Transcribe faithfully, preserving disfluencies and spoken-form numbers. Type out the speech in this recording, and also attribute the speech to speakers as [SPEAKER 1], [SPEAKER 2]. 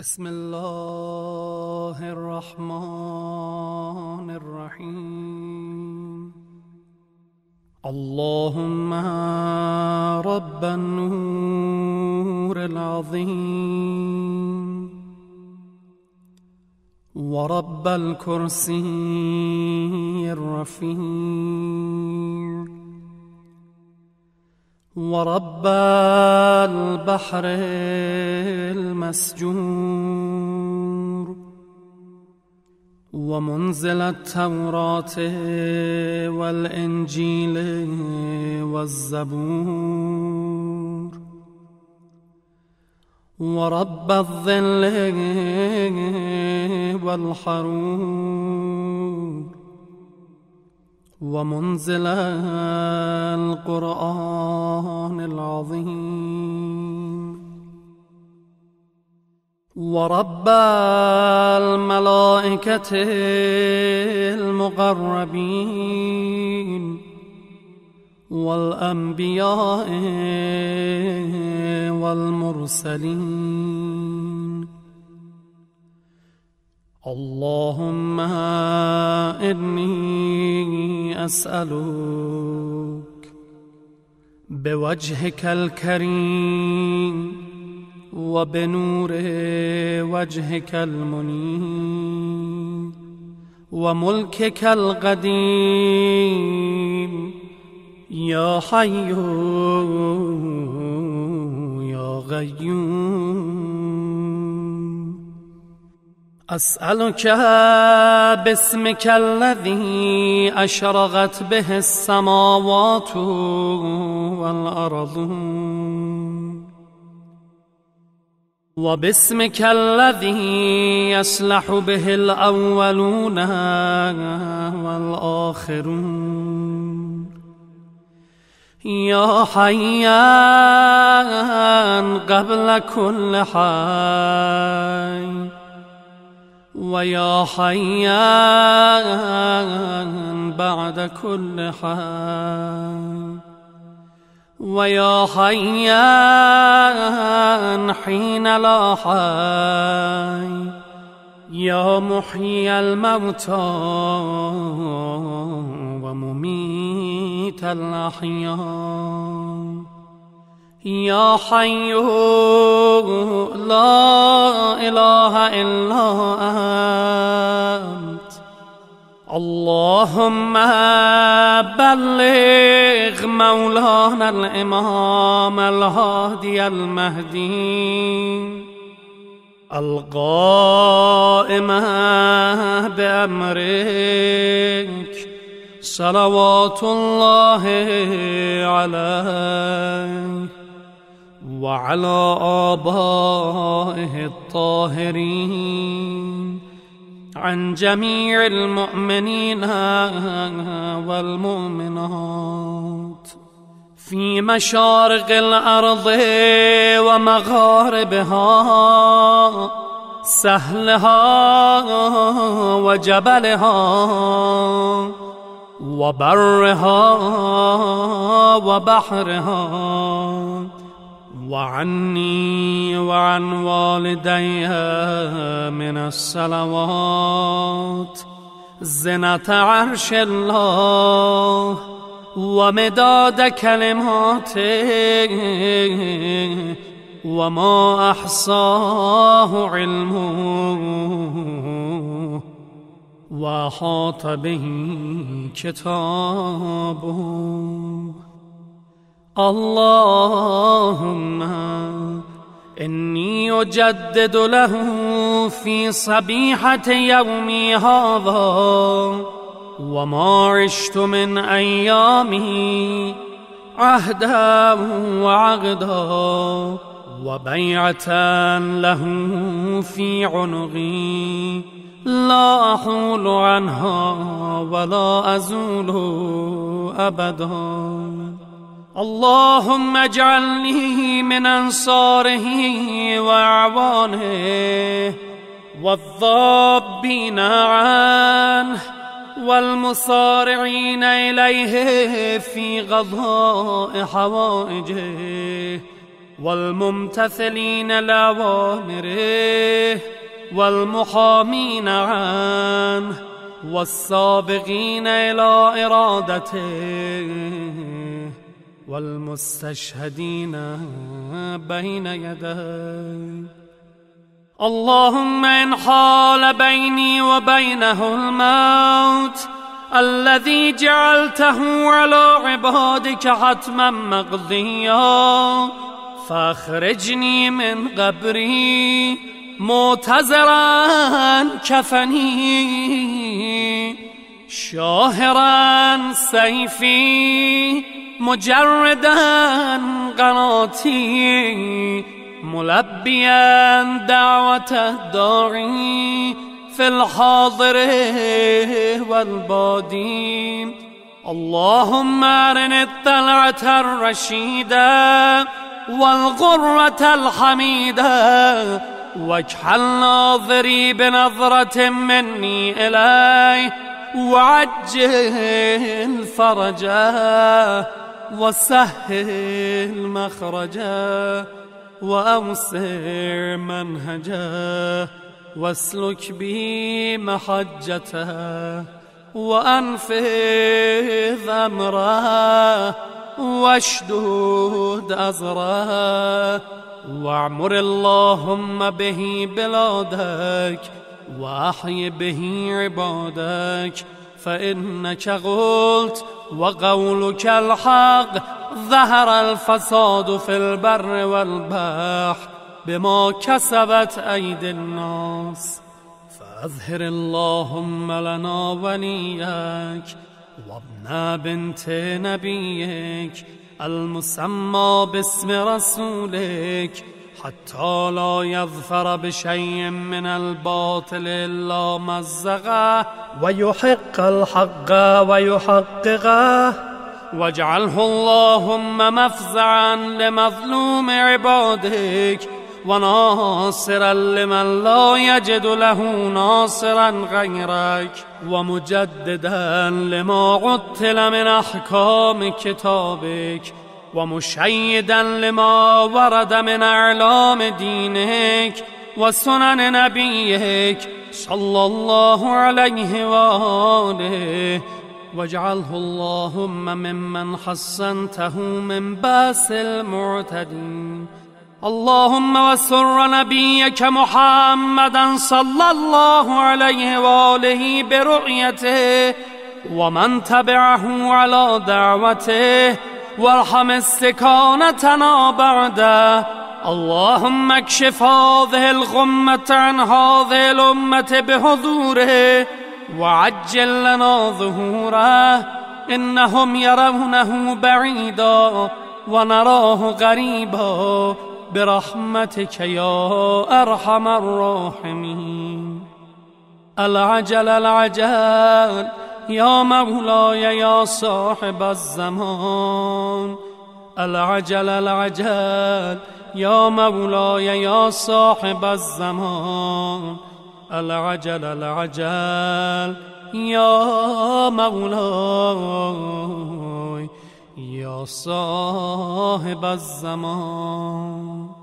[SPEAKER 1] بسم الله الرحمن الرحيم. اللهم رب النور العظيم ورب الكرسي الرفيع ورب البحر المسجور ومنزل التوراة والإنجيل والزبور ورب الظل والحرور ومنزل القرآن العظيم ورب الملائكة المقربين والأنبياء والمرسلين. اللهم إني أسألك بوجهك الكريم وبنور وجهك المنير وملكك القديم يا حي يا قيوم، أسألك باسمك الذي أشرقت به السماوات والأرض وباسمك الذي يصلح به الأولون والآخرون يا حيان قبل كل حي ويا حيان بعد كل حي ويا حيان حين لا حي يا محيي الموتى ومميت الأحياء يا حي لا إله إلا أنت. اللهم بلغ مولانا الإمام الهادي المهدي القائم بأمرك صلوات الله عليه وعلى آبائه الطاهرين عن جميع المؤمنين والمؤمنات في مشارق الأرض ومغاربها سهلها وجبلها وبرها وبحرها وعني وعن والدي من الصلوات زنة عرش الله ومداد كلماته وما أحصاه علمه وأحاط به كتابه. اللهم إني أجدد له في صبيحة يومي هذا وما عشت من أيامه عهدا وعقدا وبيعة له في عنقي لا أحول عنها ولا أزول أبدا. اللهم اجعلني من أنصاره وأعوانه والضابين عنه والمصارعين إليه في قضاء حوائجه والممتثلين لأوامره والمحامين عنه والسابقين إلى إرادته والمستشهدين بين يديه. اللهم إن حال بيني وبينه الموت الذي جعلته على عبادك حتما مقضيا فاخرجني من قبري معتذرا كفني شاهرا سيفي مجردا قناتي ملبيا دعوة الداعي في الحاضر والبادي. اللهم أرني الطلعة الرشيدة والغرة الحميدة واجعل ناظري بنظرة مني إليه وعجل فرجه وسهل مخرجه وأوسع منهجه واسلك به محجته وأنفذ أمره واشدد أزره واعمر اللهم به بلادك وأحي به عبادك فإنك قلت وقولك الحق ظهر الفساد في البر والبحر بما كسبت أيدي الناس فأظهر اللهم لنا وليك وابن بنت نبيك المسمى باسم رسولك حتى لا يظفر بشيء من الباطل إلا مزقه ويحق الحق ويحققه واجعله اللهم مفزعا لمظلوم عبادك وناصرا لمن لا يجد له ناصرا غيرك ومجددا لما عطل من أحكام كتابك ومشيدا لما ورد من أعلام دينك وسنن نبيك صلى الله عليه وآله واجعله اللهم ممن حصنته من باس المعتدين. اللهم وسر نبيك محمدا صلى الله عليه وآله برؤيته ومن تبعه على دعوته وارحم استكانتنا بعده. اللهم اكشف هذه الغمة عن هذه الأمة بحضوره وعجل لنا ظهوره إنهم يرونه بعيدا ونراه قريبا برحمتك يا أرحم الراحمين. العجل العجل يا مولاي يا صاحب الزمان. العجل العجل يا مولاي يا صاحب الزمان. العجل العجل يا مولاي يا صاحب الزمان.